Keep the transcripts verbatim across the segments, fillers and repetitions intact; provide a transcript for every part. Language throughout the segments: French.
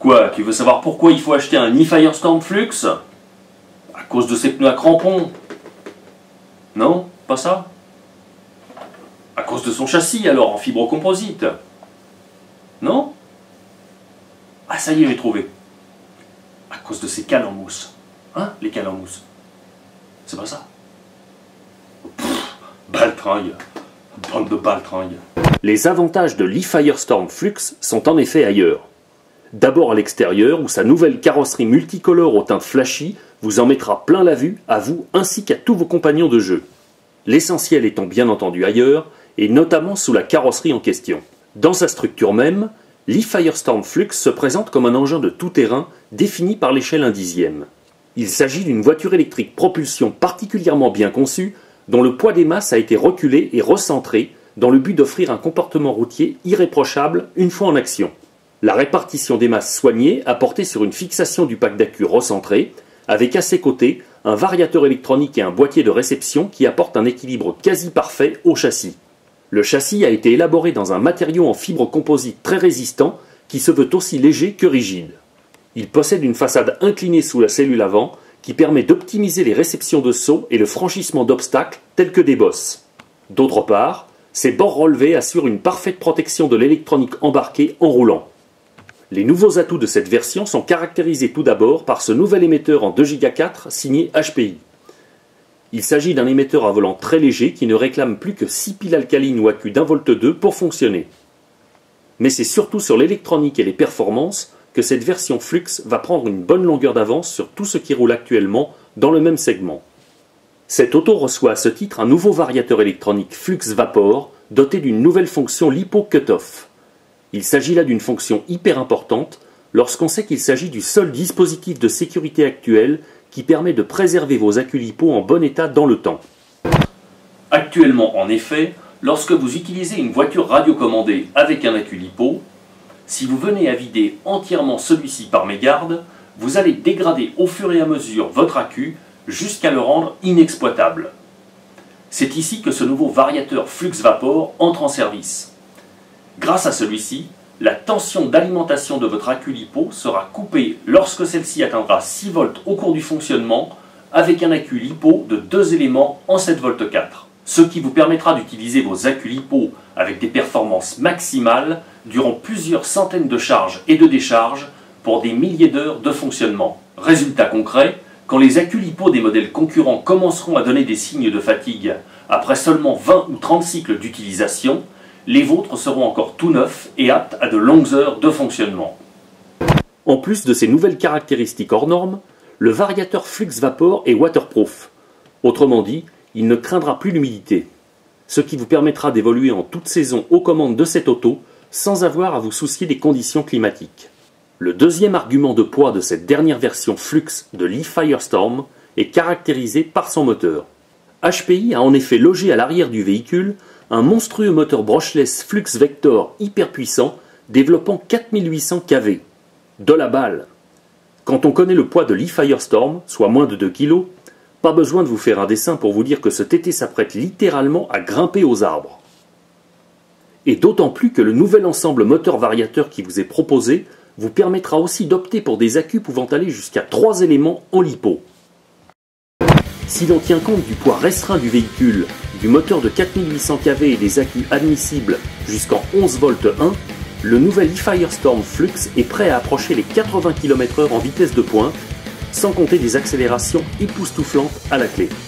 Quoi, tu veux savoir pourquoi il faut acheter un e-Firestorm Flux? À cause de ses pneus à crampons? Non, pas ça? À cause de son châssis alors, en fibre composite? Non? Ah ça y est, j'ai trouvé. À cause de ses cales en mousse. Hein, les cales en mousse? C'est pas ça? Pfff, baltringue. Bande de baltringue. Les avantages de l'e-Firestorm Flux sont en effet ailleurs. D'abord à l'extérieur, où sa nouvelle carrosserie multicolore aux teintes flashy vous en mettra plein la vue, à vous ainsi qu'à tous vos compagnons de jeu. L'essentiel étant bien entendu ailleurs, et notamment sous la carrosserie en question. Dans sa structure même, l'e-Firestorm Flux se présente comme un engin de tout-terrain défini par l'échelle un dixième. Il s'agit d'une voiture électrique propulsion particulièrement bien conçue, dont le poids des masses a été reculé et recentré dans le but d'offrir un comportement routier irréprochable une fois en action. La répartition des masses soignée a porté sur une fixation du pack d'accu recentré, avec à ses côtés un variateur électronique et un boîtier de réception qui apportent un équilibre quasi parfait au châssis. Le châssis a été élaboré dans un matériau en fibre composite très résistant qui se veut aussi léger que rigide. Il possède une façade inclinée sous la cellule avant qui permet d'optimiser les réceptions de sauts et le franchissement d'obstacles tels que des bosses. D'autre part, ses bords relevés assurent une parfaite protection de l'électronique embarquée en roulant. Les nouveaux atouts de cette version sont caractérisés tout d'abord par ce nouvel émetteur en deux giga quatre signé H P I. Il s'agit d'un émetteur à volant très léger qui ne réclame plus que six piles alcalines ou accus d'un volt deux pour fonctionner. Mais c'est surtout sur l'électronique et les performances que cette version Flux va prendre une bonne longueur d'avance sur tout ce qui roule actuellement dans le même segment. Cette auto reçoit à ce titre un nouveau variateur électronique Flux Vapor doté d'une nouvelle fonction LiPo Cutoff. Il s'agit là d'une fonction hyper importante lorsqu'on sait qu'il s'agit du seul dispositif de sécurité actuel qui permet de préserver vos accus LiPo en bon état dans le temps. Actuellement, en effet, lorsque vous utilisez une voiture radiocommandée avec un accu LiPo, si vous venez à vider entièrement celui-ci par mégarde, vous allez dégrader au fur et à mesure votre accu jusqu'à le rendre inexploitable. C'est ici que ce nouveau variateur Flux Vapor entre en service. Grâce à celui-ci, la tension d'alimentation de votre accu LiPo sera coupée lorsque celle-ci atteindra six volts au cours du fonctionnement avec un accu LiPo de deux éléments en sept volts quatre. Ce qui vous permettra d'utiliser vos accus LiPo avec des performances maximales durant plusieurs centaines de charges et de décharges pour des milliers d'heures de fonctionnement. Résultat concret, quand les accus LiPo des modèles concurrents commenceront à donner des signes de fatigue après seulement vingt ou trente cycles d'utilisation, les vôtres seront encore tout neufs et aptes à de longues heures de fonctionnement. En plus de ces nouvelles caractéristiques hors normes, le variateur Flux Vapor est waterproof. Autrement dit, il ne craindra plus l'humidité, ce qui vous permettra d'évoluer en toute saison aux commandes de cette auto sans avoir à vous soucier des conditions climatiques. Le deuxième argument de poids de cette dernière version Flux de l'e-Firestorm est caractérisé par son moteur. H P I a en effet logé à l'arrière du véhicule un monstrueux moteur brushless Flux Vector hyper puissant développant quatre mille huit cents kilowatts. De la balle! Quand on connaît le poids de l'e-Firestorm, soit moins de deux kilos, pas besoin de vous faire un dessin pour vous dire que ce T T s'apprête littéralement à grimper aux arbres. Et d'autant plus que le nouvel ensemble moteur-variateur qui vous est proposé vous permettra aussi d'opter pour des accus pouvant aller jusqu'à trois éléments en LiPo. Si l'on tient compte du poids restreint du véhicule, du moteur de quatre mille huit cents kilowatts et des accus admissibles jusqu'en onze volts un, le nouvel e-Firestorm Flux est prêt à approcher les quatre-vingts kilomètres heure en vitesse de pointe, sans compter des accélérations époustouflantes à la clé.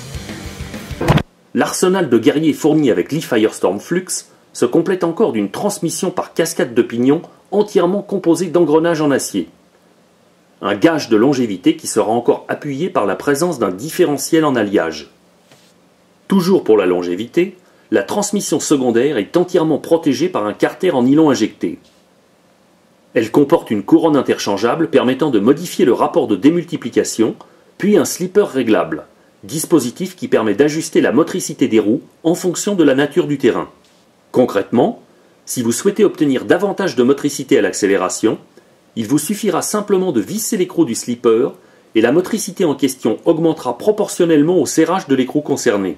L'arsenal de guerriers fourni avec l'e-Firestorm Flux se complète encore d'une transmission par cascade de pignons entièrement composée d'engrenages en acier. Un gage de longévité qui sera encore appuyé par la présence d'un différentiel en alliage. Toujours pour la longévité, la transmission secondaire est entièrement protégée par un carter en nylon injecté. Elle comporte une couronne interchangeable permettant de modifier le rapport de démultiplication, puis un slipper réglable, dispositif qui permet d'ajuster la motricité des roues en fonction de la nature du terrain. Concrètement, si vous souhaitez obtenir davantage de motricité à l'accélération, il vous suffira simplement de visser l'écrou du slipper et la motricité en question augmentera proportionnellement au serrage de l'écrou concerné.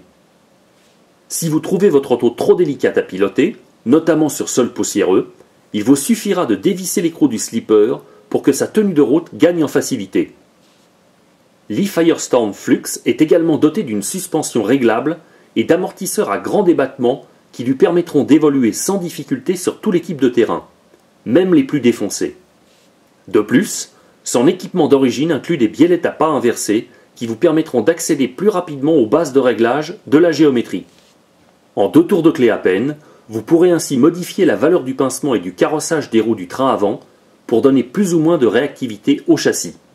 Si vous trouvez votre auto trop délicate à piloter, notamment sur sol poussiéreux, il vous suffira de dévisser l'écrou du slipper pour que sa tenue de route gagne en facilité. L'e-Firestorm Flux est également doté d'une suspension réglable et d'amortisseurs à grand débattement qui lui permettront d'évoluer sans difficulté sur tous les types de terrain, même les plus défoncés. De plus, son équipement d'origine inclut des biellettes à pas inversées qui vous permettront d'accéder plus rapidement aux bases de réglage de la géométrie. En deux tours de clé à peine, vous pourrez ainsi modifier la valeur du pincement et du carrossage des roues du train avant pour donner plus ou moins de réactivité au châssis.